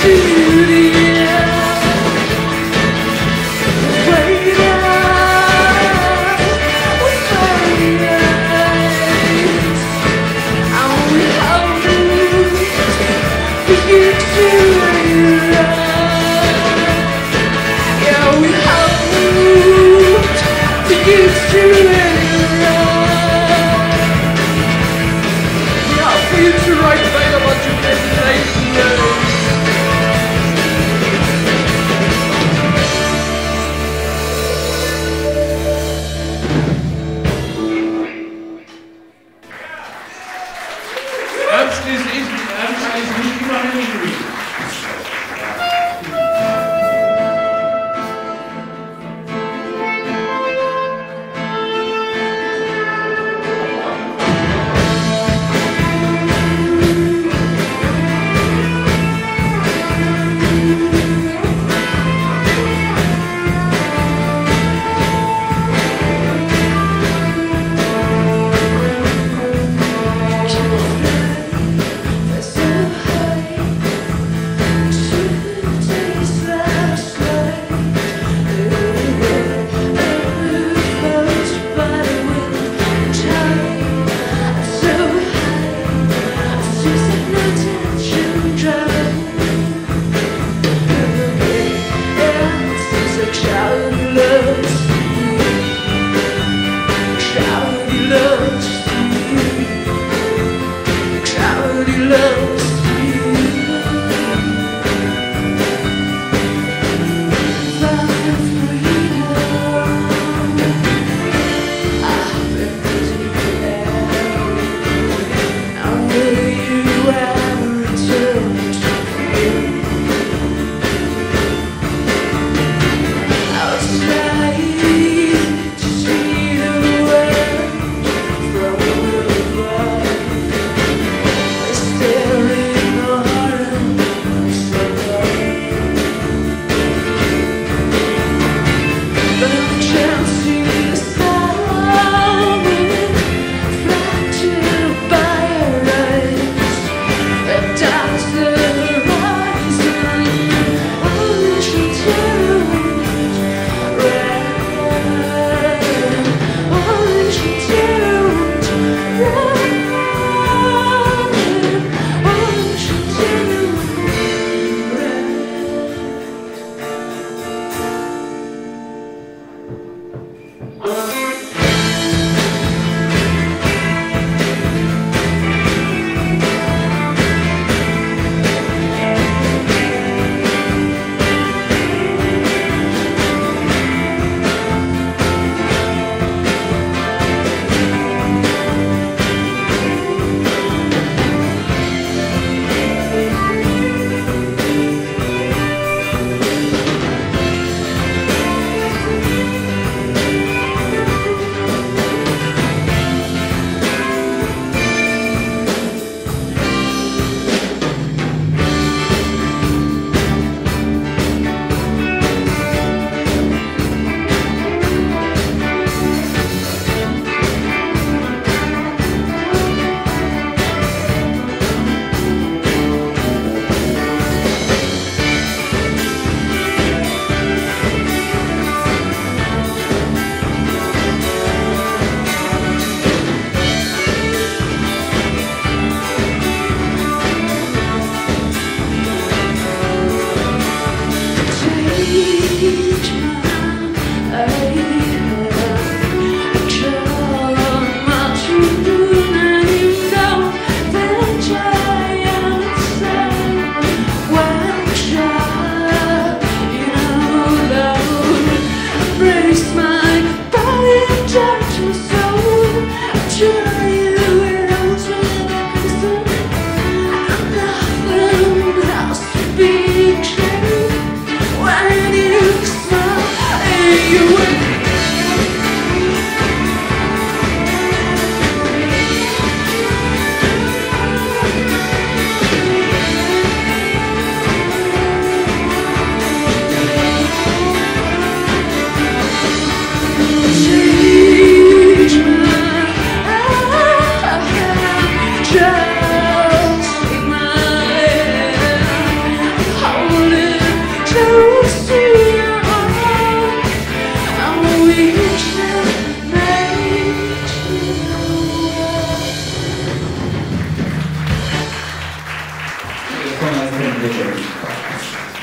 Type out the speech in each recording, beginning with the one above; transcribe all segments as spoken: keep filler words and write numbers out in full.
Future right available to this radio.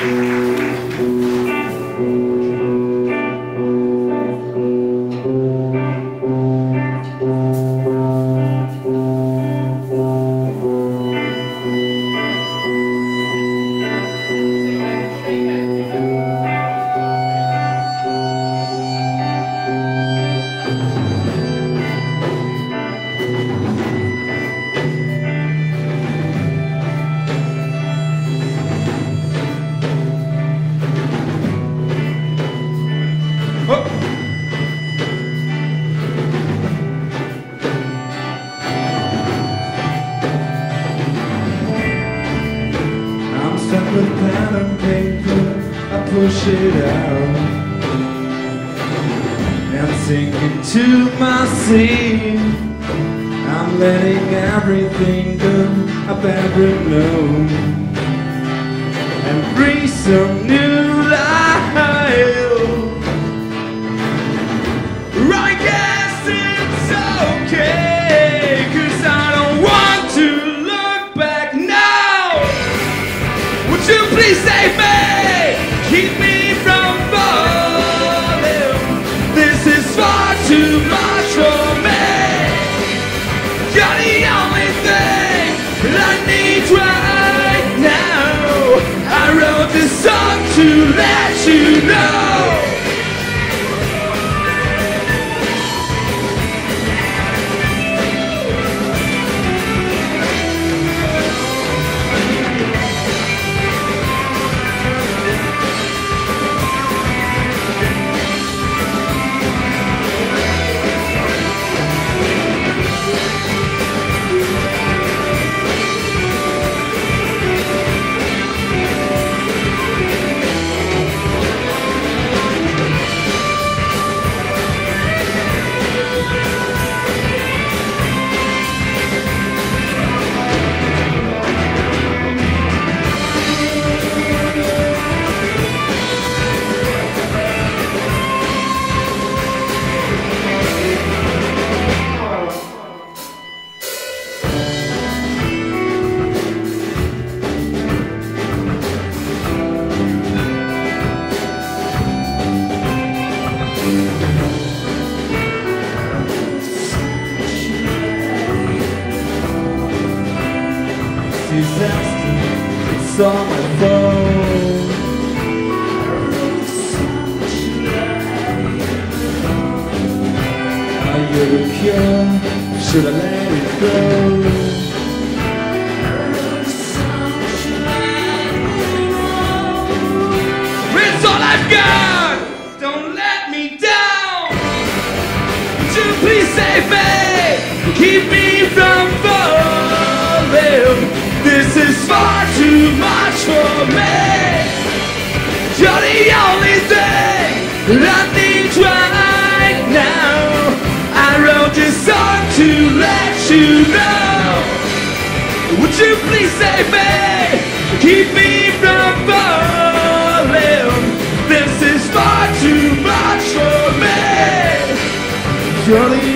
With pen and paper, I push it out and sink into my sea. I'm letting everything go, I've ever known, and breathe some new life. I guess it's okay, 'cause I don't want to look back now. Would you please save me? Keep me from falling. This is far too much for me. You're the only thing that I need right now. I wrote this song to let you know. Disaster, it's on my phone. Are you the cure? Should I let it go? It's all I've got! Don't let me down! Would you please save me? Keep me from falling. This is far too much for me. You're the only thing that I need right now. I wrote this song to let you know. Would you please save me? Keep me from falling. This is far too much for me. You're the